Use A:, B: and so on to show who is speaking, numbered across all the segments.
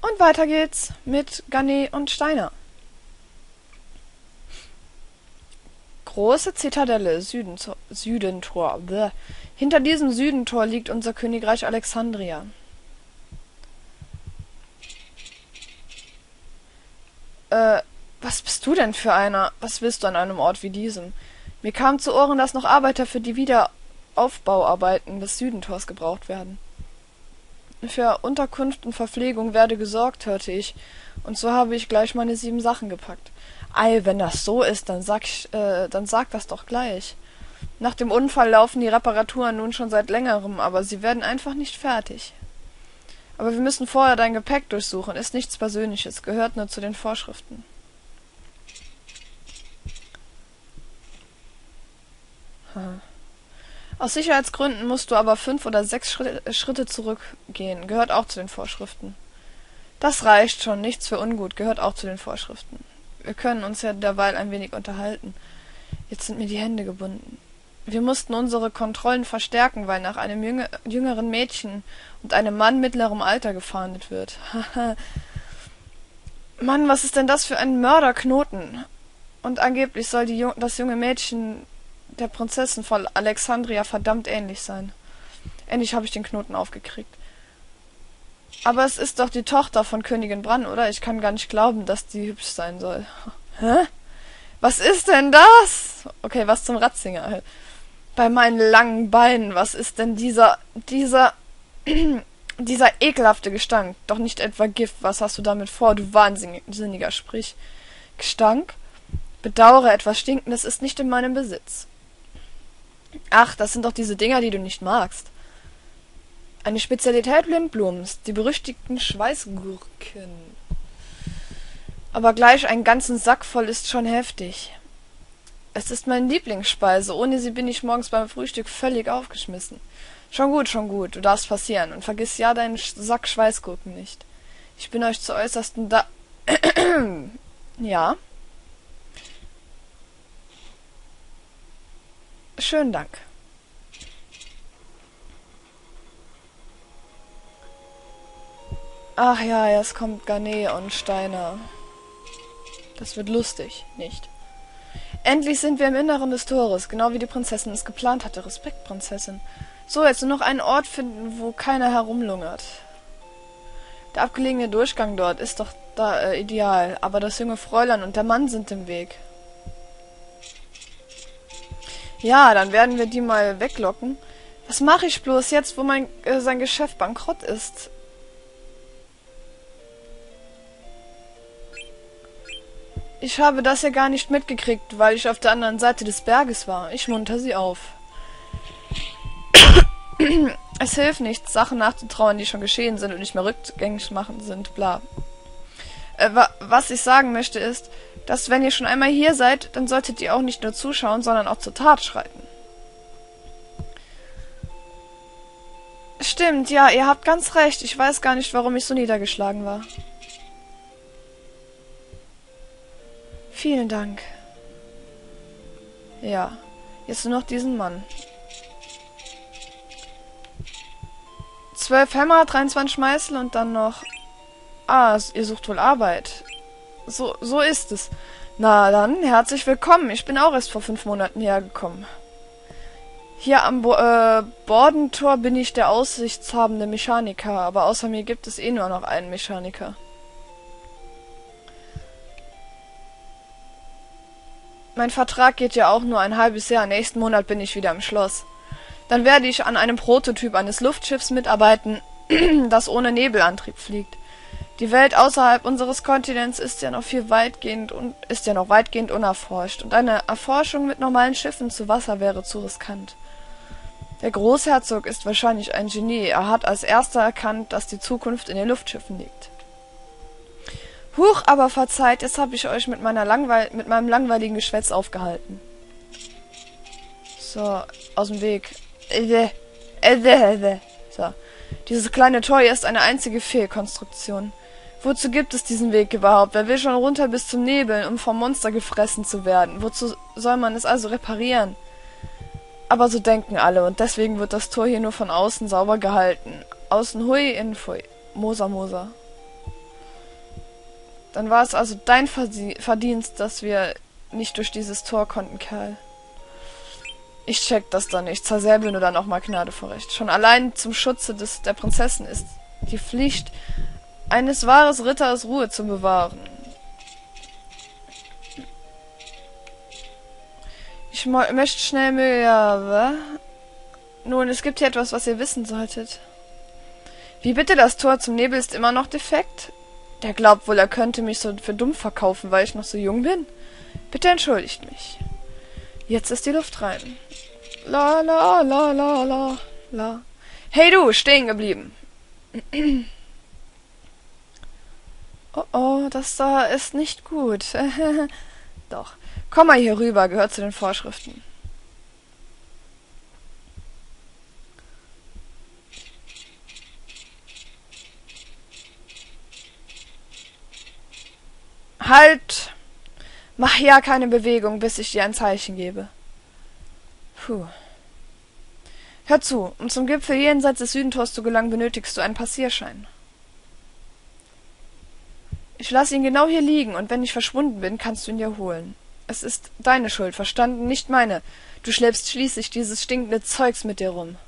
A: Und weiter geht's mit Garnet und Steiner. Große Zitadelle, Südentor. Bäh. Hinter diesem Südentor liegt unser Königreich Alexandria. Was bist du denn für einer? Was willst du an einem Ort wie diesem? Mir kam zu Ohren, dass noch Arbeiter für die Wiederaufbauarbeiten des Südentors gebraucht werden. Für Unterkunft und Verpflegung werde gesorgt, hörte ich, und so habe ich gleich meine 7 Sachen gepackt. Ei, wenn das so ist, dann sag das doch gleich. Nach dem Unfall laufen die Reparaturen nun schon seit längerem, aber sie werden einfach nicht fertig. Aber wir müssen vorher dein Gepäck durchsuchen, ist nichts Persönliches, gehört nur zu den Vorschriften. Aus Sicherheitsgründen musst du aber 5 oder 6 Schritte zurückgehen, gehört auch zu den Vorschriften. Das reicht schon, nichts für ungut, gehört auch zu den Vorschriften. Wir können uns ja derweil ein wenig unterhalten. Jetzt sind mir die Hände gebunden. Wir mussten unsere Kontrollen verstärken, weil nach einem jüngeren Mädchen und einem Mann mittlerem Alter gefahndet wird. Mann, was ist denn das für ein Mörderknoten? Und angeblich soll das junge Mädchen der Prinzessin von Alexandria verdammt ähnlich sein. Endlich habe ich den Knoten aufgekriegt. Aber es ist doch die Tochter von Königin Bran, oder? Ich kann gar nicht glauben, dass die hübsch sein soll. Hä? Was ist denn das? Okay, was zum Ratzinger. Bei meinen langen Beinen, was ist denn dieser ekelhafte Gestank? Doch nicht etwa Gift, was hast du damit vor, du wahnsinniger Sprich? Gestank? Bedauere, etwas Stinkendes ist nicht in meinem Besitz. Ach, das sind doch diese Dinger, die du nicht magst. Eine Spezialität Lindblums, die berüchtigten Schweißgurken. Aber gleich einen ganzen Sack voll ist schon heftig. Es ist meine Lieblingsspeise, ohne sie bin ich morgens beim Frühstück völlig aufgeschmissen. Schon gut, du darfst passieren und vergiss ja deinen Sack Schweißgurken nicht. Ich bin euch zur äußersten Ja? Schönen Dank. Ach ja, jetzt kommt Garnet und Steiner. Das wird lustig, nicht? Endlich sind wir im Inneren des Tores, genau wie die Prinzessin es geplant hatte. Respekt, Prinzessin. So, jetzt nur noch einen Ort finden, wo keiner herumlungert. Der abgelegene Durchgang dort ist doch da ideal, aber das junge Fräulein und der Mann sind im Weg. Ja, dann werden wir die mal weglocken. Was mache ich bloß jetzt, wo sein Geschäft bankrott ist? Ich habe das ja gar nicht mitgekriegt, weil ich auf der anderen Seite des Berges war. Ich munter sie auf. Es hilft nichts, Sachen nachzutrauern, die schon geschehen sind und nicht mehr rückgängig machen sind, bla. Was ich sagen möchte ist, dass wenn ihr schon einmal hier seid, dann solltet ihr auch nicht nur zuschauen, sondern auch zur Tat schreiten. Stimmt, ja, ihr habt ganz recht. Ich weiß gar nicht, warum ich so niedergeschlagen war. Vielen Dank. Ja, jetzt nur noch diesen Mann. 12 Hämmer, 23 Meißel und dann noch... Ah, ihr sucht wohl Arbeit. So ist es. Na dann, herzlich willkommen. Ich bin auch erst vor 5 Monaten hergekommen. Hier am Bordentor bin ich der aussichtshabende Mechaniker, aber außer mir gibt es eh nur noch einen Mechaniker. Mein Vertrag geht ja auch nur ein halbes Jahr. Nächsten Monat bin ich wieder im Schloss. Dann werde ich an einem Prototyp eines Luftschiffs mitarbeiten, das ohne Nebelantrieb fliegt. Die Welt außerhalb unseres Kontinents ist ja noch weitgehend unerforscht und eine Erforschung mit normalen Schiffen zu Wasser wäre zu riskant. Der Großherzog ist wahrscheinlich ein Genie. Er hat als erster erkannt, dass die Zukunft in den Luftschiffen liegt. Huch, aber verzeiht, jetzt habe ich euch mit meinem langweiligen Geschwätz aufgehalten. So, aus dem Weg. So. Dieses kleine Tor hier ist eine einzige Fehlkonstruktion. Wozu gibt es diesen Weg überhaupt? Wer will schon runter bis zum Nebel, um vom Monster gefressen zu werden? Wozu soll man es also reparieren? Aber so denken alle, und deswegen wird das Tor hier nur von außen sauber gehalten. Außen hui, innen pfui. Moser, Moser. Dann war es also dein Verdienst, dass wir nicht durch dieses Tor konnten, Kerl. Ich check das dann nicht. Zersäbel nur dann auch mal Gnade vor Recht. Schon allein zum Schutze der Prinzessin ist die Pflicht eines wahren Ritters Ruhe zu bewahren. Ich möchte schnell mehr. Nun, es gibt hier etwas, was ihr wissen solltet. Wie bitte, das Tor zum Nebel ist immer noch defekt? Der glaubt wohl, er könnte mich so für dumm verkaufen, weil ich noch so jung bin. Bitte entschuldigt mich. Jetzt ist die Luft rein. La la la la la la. Hey du, stehen geblieben. Oh oh, das da ist nicht gut. Doch. Komm mal hier rüber, gehört zu den Vorschriften. Halt! Mach ja keine Bewegung, bis ich dir ein Zeichen gebe. Puh. Hör zu, um zum Gipfel jenseits des Südentors zu gelangen, benötigst du einen Passierschein. Ich lasse ihn genau hier liegen, und wenn ich verschwunden bin, kannst du ihn dir holen. Es ist deine Schuld, verstanden, nicht meine. Du schleppst schließlich dieses stinkende Zeugs mit dir rum.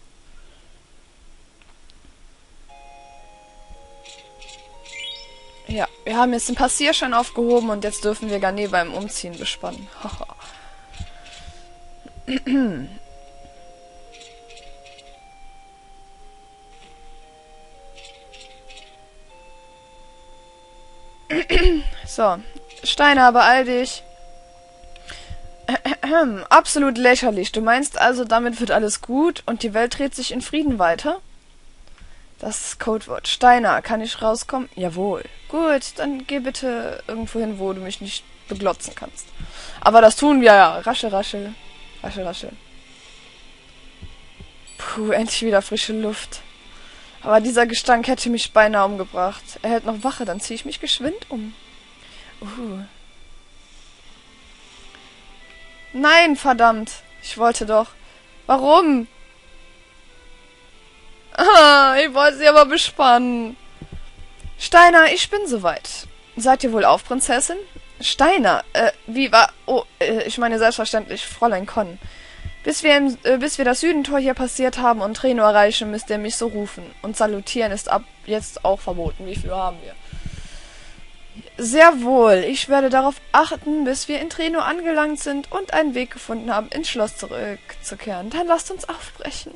A: Ja, wir haben jetzt den Passierschein aufgehoben und jetzt dürfen wir Garnet beim Umziehen bespannen. So, Steiner, beeil dich. Absolut lächerlich. Du meinst also, damit wird alles gut und die Welt dreht sich in Frieden weiter? Das ist Codewort. Steiner, kann ich rauskommen? Jawohl. Gut, dann geh bitte irgendwo hin, wo du mich nicht beglotzen kannst. Aber das tun wir ja. Rasche, rasche. Rasche, rasche. Puh, endlich wieder frische Luft. Aber dieser Gestank hätte mich beinahe umgebracht. Er hält noch Wache, dann ziehe ich mich geschwind um. Nein, verdammt. Ich wollte doch. Warum? Ah, ich wollte sie aber bespannen. Steiner, ich bin soweit. Seid ihr wohl auf, Prinzessin? Steiner, wie war... Oh, ich meine selbstverständlich Fräulein Conn. Bis wir das Südentor hier passiert haben und Treno erreichen, müsst ihr mich so rufen. Und salutieren ist ab jetzt auch verboten. Wie viel haben wir? Sehr wohl. Ich werde darauf achten, bis wir in Treno angelangt sind und einen Weg gefunden haben, ins Schloss zurückzukehren. Dann lasst uns aufbrechen.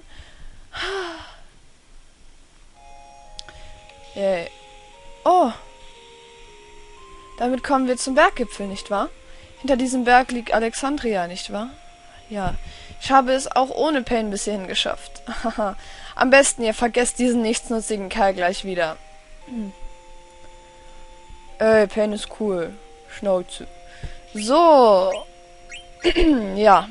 A: Yay. Oh. Damit kommen wir zum Berggipfel, nicht wahr? Hinter diesem Berg liegt Alexandria, nicht wahr? Ja. Ich habe es auch ohne Pain bis hierhin geschafft. Am besten, ihr vergesst diesen nichtsnutzigen Kerl gleich wieder. Ey, Pain ist cool. Schnauze. So. Ja.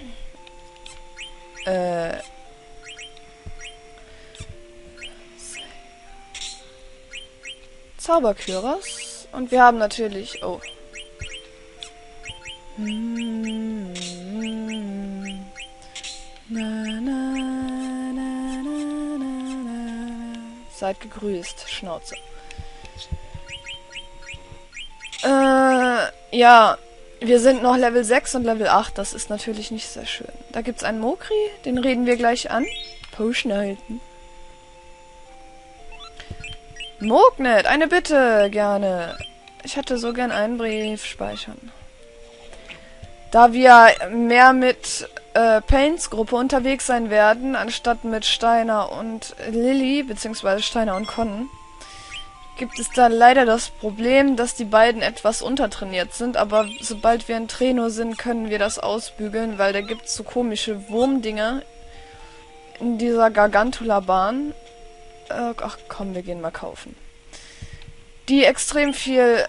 A: Zauberkyros. Und wir haben natürlich... Oh. Seid gegrüßt, Schnauze. Ja, wir sind noch Level 6 und Level 8, das ist natürlich nicht sehr schön. Da gibt's einen Mokri, den reden wir gleich an. Potion halten. Mognet, eine Bitte, gerne. Ich hätte so gern einen Brief speichern. Da wir mehr mit Pains Gruppe unterwegs sein werden, anstatt mit Steiner und Lilly, beziehungsweise Steiner und Conn, gibt es da leider das Problem, dass die beiden etwas untertrainiert sind, aber sobald wir in Treno sind, können wir das ausbügeln, weil da gibt es so komische Wurmdinger in dieser Gargantula-Bahn. Ach komm, wir gehen mal kaufen. Die extrem viel,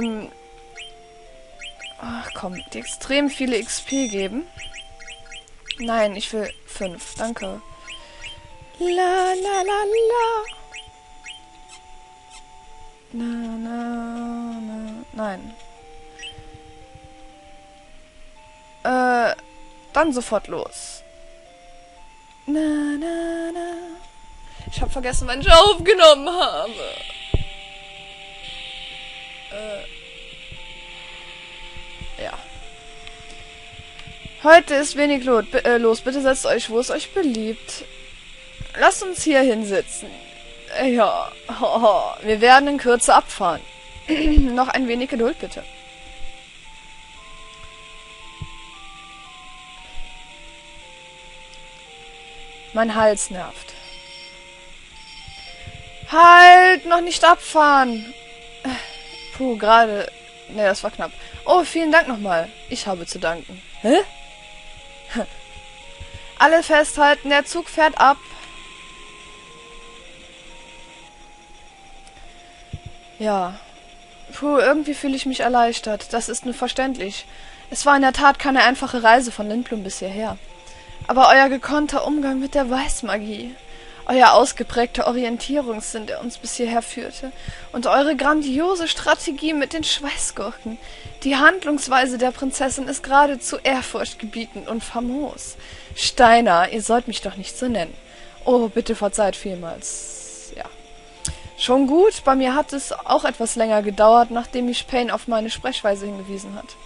A: die extrem viele XP geben. Nein, ich will 5, danke. La la la la. Na, na, na. Nein. Dann sofort los. Na, na, na. Ich habe vergessen, wann ich aufgenommen habe. Ja. Heute ist wenig los. Bitte setzt euch, wo es euch beliebt. Lasst uns hier hinsitzen. Ja, wir werden in Kürze abfahren. Noch ein wenig Geduld, bitte. Mein Hals nervt. Halt, noch nicht abfahren. Puh, gerade... Ne, das war knapp. Oh, vielen Dank nochmal. Ich habe zu danken. Hä? Alle festhalten, der Zug fährt ab. Ja. Puh, irgendwie fühle ich mich erleichtert. Das ist nur verständlich. Es war in der Tat keine einfache Reise von Lindblum bis hierher. Aber euer gekonnter Umgang mit der Weißmagie, euer ausgeprägter Orientierungssinn, der uns bis hierher führte, und eure grandiose Strategie mit den Schweißgurken, die Handlungsweise der Prinzessin ist geradezu ehrfurchtgebietend und famos. Steiner, ihr sollt mich doch nicht so nennen. Oh, bitte verzeiht vielmals. Ja. Schon gut, bei mir hat es auch etwas länger gedauert, nachdem mich Payne auf meine Sprechweise hingewiesen hat.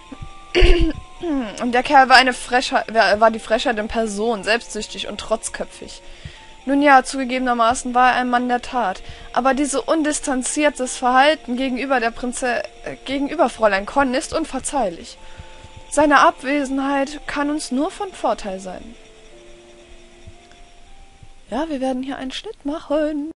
A: Und der Kerl war die Frechheit in Person, selbstsüchtig und trotzköpfig. Nun ja, zugegebenermaßen war er ein Mann der Tat, aber dieses undistanziertes Verhalten gegenüber Fräulein Conn ist unverzeihlich. Seine Abwesenheit kann uns nur von Vorteil sein. Ja, wir werden hier einen Schnitt machen.